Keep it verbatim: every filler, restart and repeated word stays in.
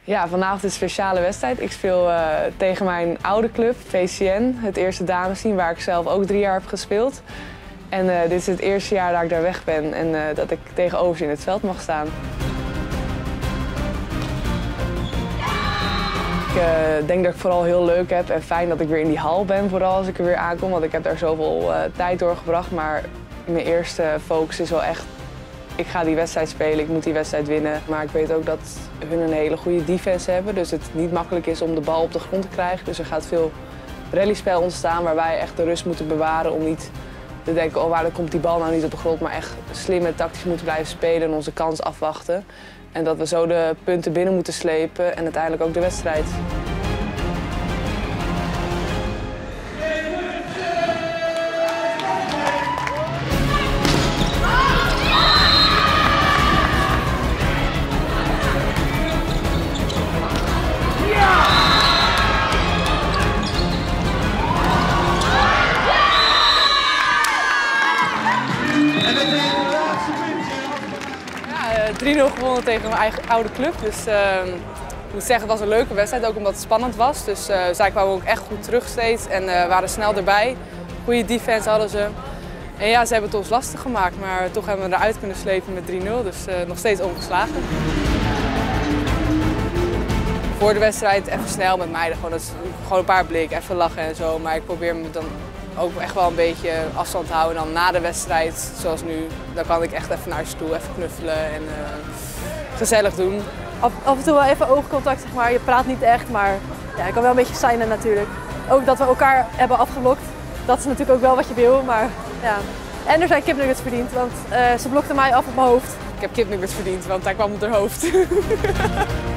Ja, vanavond is een speciale wedstrijd. Ik speel uh, tegen mijn oude club, V C N, het eerste damesteam, waar ik zelf ook drie jaar heb gespeeld. En uh, dit is het eerste jaar dat ik daar weg ben en uh, dat ik tegenover ze in het veld mag staan. Ik uh, denk dat ik vooral heel leuk heb en fijn dat ik weer in die hal ben, vooral als ik er weer aankom. Want ik heb daar zoveel uh, tijd doorgebracht, maar mijn eerste focus is wel echt, ik ga die wedstrijd spelen, ik moet die wedstrijd winnen. Maar ik weet ook dat hun een hele goede defense hebben, dus het niet makkelijk is om de bal op de grond te krijgen. Dus er gaat veel rallyspel ontstaan waar wij echt de rust moeten bewaren om niet te denken, oh waar komt die bal nou niet op de grond, maar echt slim en tactisch moeten blijven spelen en onze kans afwachten. En dat we zo de punten binnen moeten slepen en uiteindelijk ook de wedstrijd. drie nul gewonnen tegen mijn eigen oude club. Dus uh, ik moet zeggen, het was een leuke wedstrijd, ook omdat het spannend was. Dus uh, zij kwamen ook echt goed terug steeds en uh, waren snel erbij. Goede defense hadden ze. En ja, ze hebben het ons lastig gemaakt, maar toch hebben we eruit kunnen slepen met drie nul. Dus uh, nog steeds ongeslagen. Voor de wedstrijd even snel met meiden, gewoon, dat is, gewoon een paar blikken, even lachen en zo. Maar ik probeer me dan ook echt wel een beetje afstand te houden. En dan na de wedstrijd, zoals nu, dan kan ik echt even naar ze toe, even knuffelen en uh, gezellig doen. Af, af en toe wel even oogcontact, zeg maar. Je praat niet echt, maar ja, ik kan wel een beetje signen natuurlijk. Ook dat we elkaar hebben afgeblokt, dat is natuurlijk ook wel wat je wil, maar ja. En er zijn kipnuggets verdiend, want uh, ze blokte mij af op mijn hoofd. Ik heb kipnuggets verdiend, want daar kwam op haar hoofd.